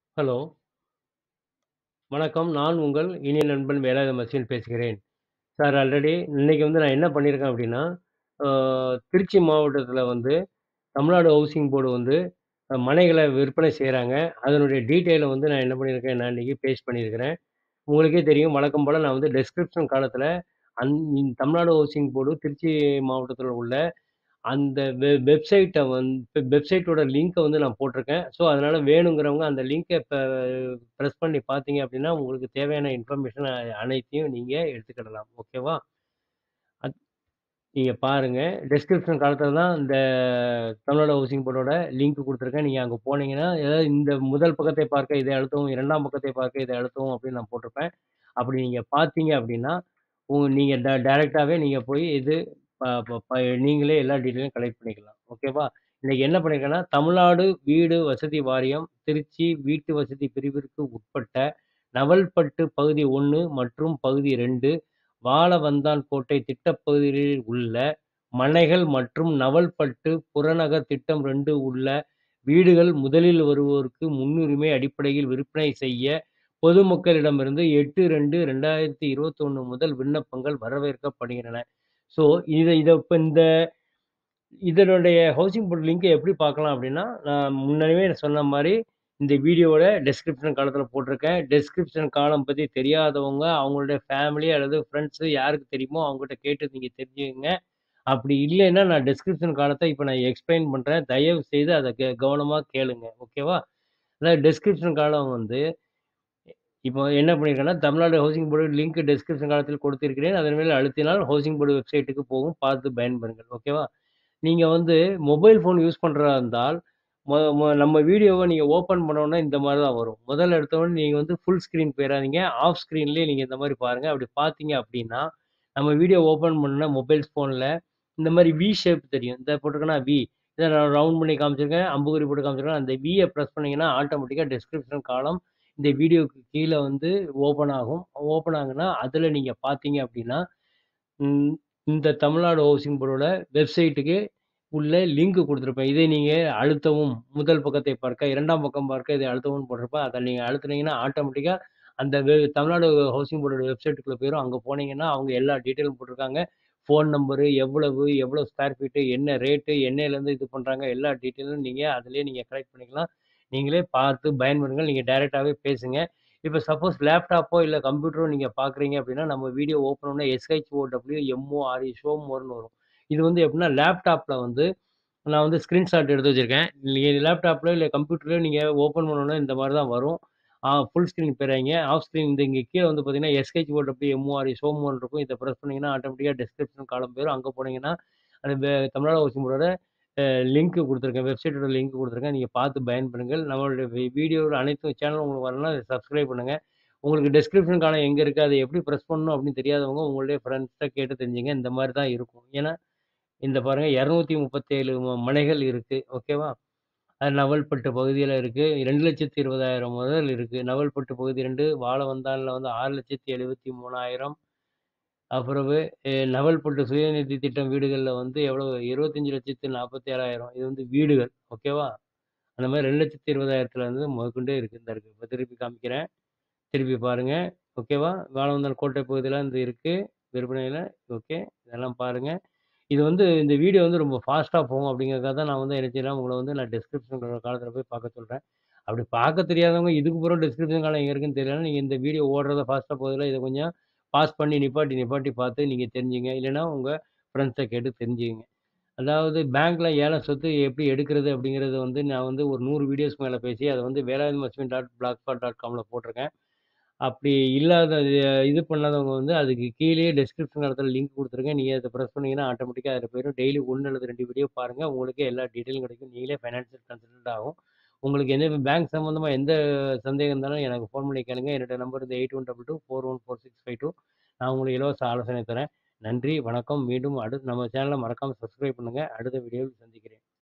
Hello. வணக்கம். நான் உங்கள் இனிய நண்பன் வேலாயுதம் மசியன் பேசுகிறேன். சார் ஆல்ரெடி இன்னைக்கு நான் என்ன பண்ணியிருக்கேன் அப்டின்னா, ஆ திருச்சி மாவட்டத்தில தமிழ்நாடு ஹவுசிங் போர்டு மனைகள விற்பனை செய்றாங்க. அதனுடைய டீட்டெயில நான் என்ன பண்ணியிருக்கேன், நான் இன்னைக்கு பேஸ்ட் பண்ணியிருக்கிறேன். உங்களுக்கே தெரியும் வழக்கம் போல நான் டிஸ்கிரிப்ஷன் காலத்தில தமிழ்நாடு ஹவுசிங் போர்டு திருச்சி மாவட்டத்தில உள்ள அந்த வெப்சைட்டோட லிங்க்க நான் போட்டிருக்கேன். ஸோ, அதனால வேணுங்கிறவங்க அந்த லிங்க்க இப்ப பிரஸ் பண்ணி பார்த்தீங்க அப்டின்னா, உங்களுக்கு தேவையான இன்ஃபர்மேஷன் அனைத்தையும் நீங்க எடுத்துக்கிடலாம். ஓகேவா? அத் நீங்க பாருங்க. டிஸ்கிரிப்ஷன் காலத்துல தான் இந்த தமிழ்நாடு ஹவுசிங் போர்டோட லிங்க் குடுத்துருக்கேன். நீங்க அங்க போனீங்கன்னா, ஏதாவது இந்த முதல் பக்கத்தை பார்க்க இதை அழுத்தவும், 2ஆம் பக்கத்தை பார்க்க இதை அழுத்தவும் அப்படின்னு நான் போட்டிருப்பேன். அப்படி நீங்க பார்த்தீங்க அப்படின்னா, நீங்க டைரக்ட்டாவே நீங்க போய் இது ப ப ப நீங்களே எல்லா டீட்டெயிலும் கலெக்ட் பண்ணிக்கலாம். ஓகேவா? இன்னைக்கு என்ன பண்ணியிருக்கேன்னா, தமிழ்நாடு வீடு வசதி வாரியம், திருச்சி வீட்டு வசதி பிரிவிற்கு உட்பட்ட நவல்பட்டு பகுதி 1 மற்றும் பகுதி 2 வாழவந்தான் கோட்டை திட்டப்பகுதிகளில் உள்ள மனைகள் மற்றும் நவல்பட்டு புறநகர் திட்டம் 2 உள்ள வீடுகள் முதலில் வருவோருக்கு முன்னுரிமை அடிப்படையில் விற்பனை செய்ய பொதுமக்களிடமிருந்து 8/2/2021 முதல் விண்ணப்பங்கள் வரவேற்கப்படுகின்றன. ஸோ, இத இத இப்ப இதனுடைய ஹவுசிங் போர்ட் லிங்க்க எப்படி பார்க்கலாம் அப்படின்னா, நான் முன்னமே சொன்ன மாரி இந்த வீடியோவோட டெஸ்கிரிப்ஷன் காலத்தில போட்டிருக்கேன். டெஸ்கிரிப்ஷன் காலம் பத்தி தெரியாதவங்க, அவங்களுடைய ஃபேமிலி அல்லது ஃபிரெண்ட்ஸ் யாருக்கு தெரியுமோ அவங்ககிட்ட கேட்டு நீங்க தெரிஞ்சுக்கங்க. அப்படி இல்லைன்னா, நான் டெஸ்கிரிப்ஷன் காலத்த இப்ப நான் எக்ஸ்ப்ளைன் பண்றேன். தயவு செய்து அத கவனமா கேளுங்க. ஓகேவா? அதாவது டெஸ்கிரிப்ஷன் காலம் இப்போ என்ன பண்ணியிருக்கேன்னா, Tamil Nadu housing board link description காலத்தில் கொடுத்திருக்கிறேன். அதன் மேல் அழுத்தினால் ஹவுசிங் போர்டு வெப்சைட்டுக்கு போகும். பார்த்து பயன்பெறுங்கள். ஓகேவா? நீங்க மொபைல் ஃபோன் யூஸ் பண்றதா இருந்தால், மொ மொ நம்ம வீடியோவ நீங்க ஓப்பன் பண்ணோனே இந்த மாரி தான் வரும். முதல்ல எடுத்தோனே நீங்க ஃபுல் ஸ்க்ரீன் போயிறாதீங்க. ஆஃப் ஸ்க்ரீன்லயே நீங்க இந்த மாரி பாருங்க. அப்படி பார்த்தீங்க அப்படின்னா, நம்ம வீடியோ ஓப்பன் பண்ண மொபைல் ஃபோன்ல இந்த மாரி வி ஷேப் தெரியும். இந்த போட்டிருக்கேனா வி. இத நான் ரவுண்ட் பண்ணி காமிச்சிருக்கேன். அம்புக்குறி போட்டு காமிச்சிருக்கேன். அந்த விய பிரஸ் பண்ணீங்கன்னா, ஆட்டோமேட்டிக்கா டிஸ்கிரிப்ஷன் காலம் இந்த வீடியோக்கு கீழ ஓப்பன் ஆகும். ஓப்பன் ஆகுனா, அதுல நீங்க பார்த்தீங்க அப்படின்னா, ம் இந்த தமிழ்நாடு ஹவுசிங் போர்டோட வெப்சைட்டுக்கு உள்ள லிங்க் குடுத்திருப்பேன். இதை நீங்க அழுத்தவும், முதல் பக்கத்தை பார்க்க, 2ஆம் பக்கம் பார்க்க இதை அழுத்தவும்னு போட்டிருப்பேன். அத நீங்க அழுத்துனீங்கன்னா, ஆட்டோமேட்டிக்கா அந்த தமிழ்நாடு ஹவுசிங் போர்டோட வெப்சைட்டுக்குள்ள போயிரும். அங்க போனீங்கன்னா, அவங்க எல்லா டீட்டெயிலும் போட்டிருக்காங்க. ஃபோன் நம்பரு, எவ்வளவு, எவ்வளோ ஸ்கொயர் ஃபீட்டு, என்ன ரேட்டு, என்னையிலேருந்து இது பண்றாங்க, எல்லா டீட்டெயிலும் நீங்க அதிலேயே நீங்க கலெக்ட் பண்ணிக்கலாம். நீங்களே பார்த்து பயன்பெறுங்கள். நீங்க டைரக்ட்டாவே பேசுங்க. இப்ப சப்போஸ் லேப்டாப்போ, இல்ல கம்ப்யூட்டரோ நீங்க பார்க்குறீங்க அப்படின்னா, நம்ம வீடியோ ஓப்பன் பண்ணா SHOWMORE ஷோமோர்ன்னு வரும். இது எப்படின்னா, லேப்டாப்ல நான் ஸ்கிரீன்ஷாட் எடுத்து வச்சிருக்கேன். நீங்க லேப்டாப்லயோ, இல்ல கம்ப்யூட்டர்லயோ நீங்க ஓப்பன் பண்ணோனே இந்த மாரி தான் வரும். ஃபுல் ஸ்க்ரீன் போயிறாதீங்க. ஆஃப் ஸ்க்ரீன் இங்க கீழ பார்த்தீங்கன்னா, SHOWMORE ஷோமோர்ன்னு இருக்கும். இத பிரஸ் பண்ணீங்கன்னா, ஆட்டோமேட்டிக்கா டிஸ்கிரிப்ஷன் காலம் போயிரும். அங்க போனீங்கன்னா, அந்த தமிழ்நாடு ஹவுசிங் போர்டோட லிங்க் குடுத்துருக்கேன். வெப்சைட்டோட லிங்க் குடுத்துருக்கேன். நீங்க பார்த்து பயன்பெறுங்கள். நம்மளுடைய வீடியோல அனைத்து சேனலும் உங்களுக்கு வரணும்னா சப்ஸ்கிரைப் பண்ணுங்க. உங்களுக்கு டிஸ்கிரிப்ஷன் காலம் எங்க இருக்கு? அத எப்படி பிரஸ் பண்ணணும் அப்படின்னு தெரியாதவங்க, உங்களுடைய ஃப்ரெண்ட்ஸ்ட்ட கேட்டு தெரிஞ்சுங்க. இந்த மாரி தான் இருக்கும். ஏன்னா, இந்த பாருங்க 237 மனைகள் இருக்கு. ஓகேவா? அது நவல்பட்டு பகுதியில இருக்கு. 2,20,000 முதல் இருக்கு. நவல்பட்டு பகுதி 2 வாழவந்தான்ல 6,73,000. அப்புறவு நவல்பட்டு சுயநிதி திட்டம் வீடுகள்ல எவ்வளவு 25,47,000 இது வீடுகள். ஓகேவா? அந்த மாரி 2,20,000த்துல முதற்கொண்டே இருக்கு. இந்த இருக்கு. இப்ப திருப்பி காமிக்கிறேன். திருப்பி பாருங்க. ஓகேவா? வாழவந்தான் கோட்டை பகுதியில இருக்கு. விற்பனையில. ஓகே. இதெல்லாம் பாருங்க. இது இந்த வீடியோ ரொம்ப ஃபாஸ்ட்டா போகும் அப்படிங்கிறதுக்காக தான் நான் என்ன செய்றேன், உங்கள நான் டிஸ்கிரிப்ஷன் காலத்துல போய் பார்க்க சொல்றேன். அப்படி பார்க்க தெரியாதவங்க இதுக்கு பிறகு டிஸ்கிரிப்ஷன் காலம் எங்க இருக்குன்னு தெரியலன்னா, நீங்க இந்த வீடியோ ஓடுறத ஃபாஸ்ட்டா போகுதுல்ல, இத கொஞ்சம் பாஸ் பண்ணி நிப்பாட்டி, நிப்பாட்டி பார்த்து நீங்க தெரிஞ்சுங்க. இல்லன்னா உங்க ஃப்ரெண்ட்ஸ கேட்டு தெரிஞ்சுக்கங்க. அதாவது பேங்க்ல ஏலம் சொத்து எப்படி எடுக்கிறது அப்படிங்கிறது நான் ஒரு 100 வீடியோஸ்க்கு மேல பேசி அத வேலாயுதம்.blogspot.comல போட்டிருக்கேன். அப்படி இல்லாத இது பண்ணாதவங்க அதுக்கு கீழயே டிஸ்கிரிப்ஷன் இடத்துல லிங்க் குடுத்துருக்கேன். நீங்க அத பிரஸ் பண்ணீங்கன்னா, ஆட்டோமேட்டிக்கா அதுல போயிரும். டெய்லி 1 அல்லது 2 வீடியோ பாருங்க. உங்களுக்கே எல்லா டீட்டெயிலும் கிடைக்கும். நீங்களே ஃபைனான்சியல் கன்சல்டன்ட் ஆகும். உங்களுக்கு பேங்க் சம்மந்தமா எந்த சந்தேகம் இருந்தாலும் எனக்கு ஃபோன் பண்ணி கேளுங்க. என்னோட நம்பர் 8122414652. நான் உங்களுக்கு இலவச ஆலோசனை தரேன். நன்றி, வணக்கம். மீண்டும் நம்ம சேனல மறக்காம சப்ஸ்கிரைப் பண்ணுங்க. அடுத்த வீடியோவில் சந்திக்கிறேன்.